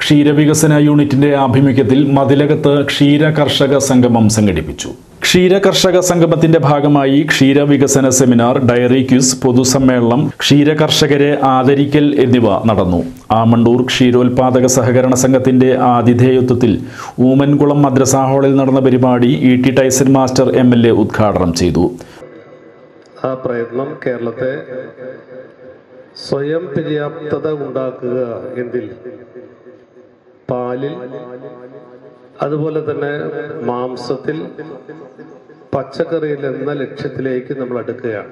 ക്ഷീരവികസന യൂണിറ്റിന്റെ ആഭിമുഖ്യത്തിൽ മതിലകത്ത് ക്ഷീര കർഷക സംഗമം സംഘടിപ്പിച്ചു. ക്ഷീര കർഷക സംഗമത്തിന്റെ ഭാഗമായി ക്ഷീരവികസന സെമിനാർ, ഡയറി ക്വിസ്, പൊതുസമ്മേളനം, ക്ഷീര കർഷകരെ ആദരിക്കൽ എന്നിവ നടന്നു. ആമണ്ടൂർ ക്ഷീരോത്പാദക സഹകരണ സംഘത്തിന്റെ ആതിഥേയത്വത്തിൽ ഊമൻകുളം മദ്രസ ഹാളിൽ നടന്ന പരിപാടി ഇ.ടി. ടൈസൺ മാസ്റ്റർ MLA ഉദ്ഘാടനം ചെയ്തു. ആ പ്രയത്നം കേരളത്തെ സ്വയം പര്യാപ്തത ഉണ്ടാക്കുക എന്നതിൽ പാലിൽ, അതുപോലെ തന്നെ മാംസത്തിൽ, പച്ചക്കറിയിൽ എന്ന ലക്ഷ്യത്തിലേക്ക് നമ്മൾ അടുക്കുകയാണ്.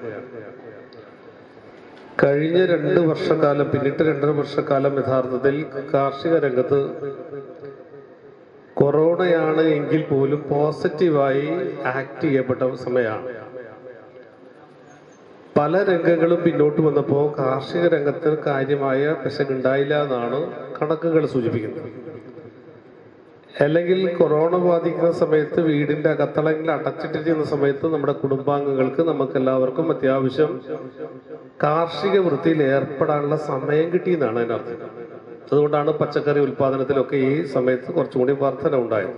കഴിഞ്ഞ 2 വർഷക്കാലം, പിന്നിട്ട് 2.5 വർഷക്കാലം യഥാർത്ഥത്തിൽ കാർഷിക രംഗത്ത് കൊറോണയാണ് എങ്കിൽ പോലും പോസിറ്റീവായി ആക്ട് ചെയ്യപ്പെട്ട സമയമാണ്. പല രംഗങ്ങളും പിന്നോട്ട് വന്നപ്പോൾ കാർഷിക രംഗത്ത് കാര്യമായ പിശകുണ്ടായില്ല എന്നാണ് കണക്കുകൾ സൂചിപ്പിക്കുന്നത്. അല്ലെങ്കിൽ കൊറോണ ബാധിക്കുന്ന സമയത്ത് വീടിന്റെ അകത്തളങ്ങളിൽ അടച്ചിട്ടിരിക്കുന്ന സമയത്ത് നമ്മുടെ കുടുംബാംഗങ്ങൾക്ക്, നമുക്കെല്ലാവർക്കും അത്യാവശ്യം കാർഷിക വൃത്തിയിൽ ഏർപ്പെടാനുള്ള സമയം കിട്ടിയെന്നാണ് അതിനർത്ഥം. അതുകൊണ്ടാണ് പച്ചക്കറി ഉൽപാദനത്തിലൊക്കെ ഈ സമയത്ത് കുറച്ചുകൂടി വർധന ഉണ്ടായത്.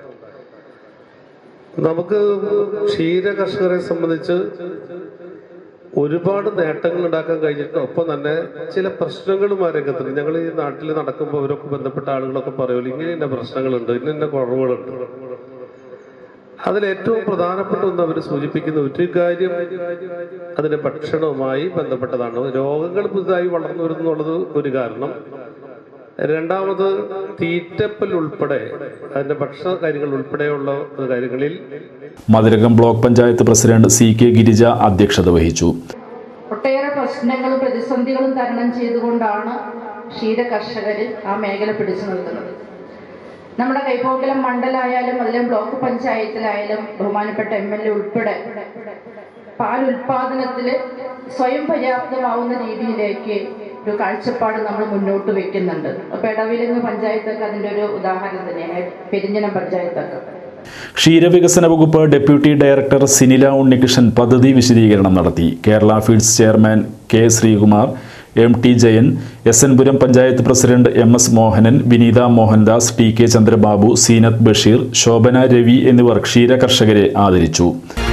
നമുക്ക് ക്ഷീര കർഷകരെ സംബന്ധിച്ച് ഒരുപാട് നേട്ടങ്ങൾ ഉണ്ടാക്കാൻ കഴിഞ്ഞിട്ടുണ്ട്. ഒപ്പം തന്നെ ചില പ്രശ്നങ്ങളും ആ രംഗത്തുണ്ട്. ഞങ്ങൾ ഈ നാട്ടിൽ നടക്കുമ്പോൾ അവരൊക്കെ ബന്ധപ്പെട്ട ആളുകളൊക്കെ പറയുമല്ലോ, ഇന്ന പ്രശ്നങ്ങളുണ്ട്, ഇന്ന കുറവുകളുണ്ട്. അതിലേറ്റവും പ്രധാനപ്പെട്ട ഒന്ന് അവർ സൂചിപ്പിക്കുന്ന ഒരു കാര്യം അതിന്റെ ഭക്ഷണവുമായി ബന്ധപ്പെട്ടതാണ്. രോഗങ്ങൾ പുതുതായി വളർന്നു വരുന്നുള്ളത് ഒരു കാരണം. രണ്ടാമത് തീറ്റപ്പൽ ഉൾപ്പെടെ അതിന്റെ ഭക്ഷണ കാര്യങ്ങൾ ഉൾപ്പെടെയുള്ള കാര്യങ്ങളിൽ Mathilakam block panchayat president CK Girija അധ്യക്ഷത വഹിച്ചു. ഒട്ടേറെ പ്രശ്നങ്ങളും പ്രതിസന്ധികളും തരണം ചെയ്തുകൊണ്ടാണ് ക്ഷീര കർഷകർ ആ മേഖല പിടിച്ചു നിർത്തുന്നത്. നമ്മുടെ കൈപ്പോക്കലം മണ്ഡലമായാലും അതിലെ ബ്ലോക്ക് പഞ്ചായത്തിലായാലും ബഹുമാനപ്പെട്ട MLA ഉൾപ്പെടെ പാൽ ഉൽപാദനത്തിൽ സ്വയം പര്യാപ്തമാവുന്ന രീതിയിലേക്ക് ഒരു കാഴ്ചപ്പാട് നമ്മൾ മുന്നോട്ട് വെക്കുന്നുണ്ട്. അപ്പൊ എടവിലങ്ങ് പഞ്ചായത്തൊക്കെ അതിന്റെ ഒരു ഉദാഹരണം തന്നെയാണ്, പെരിഞ്ഞനം പഞ്ചായത്തൊക്കെ. ക്ഷീരവികസന വകുപ്പ് ഡെപ്യൂട്ടി ഡയറക്ടർ സിനില ഉണ്ണികൃഷ്ണൻ പദ്ധതി വിശദീകരണം നടത്തി. Kerala feeds chairman K. Sreekumar, MT Jayan, SN Puram panchayat president MS Mohanan, Vineetha Mohandas, TK Chandrababu, Seenath Basheer, Shobhana Ravi എന്നിവർ ക്ഷീര കർഷകരെ ആദരിച്ചു.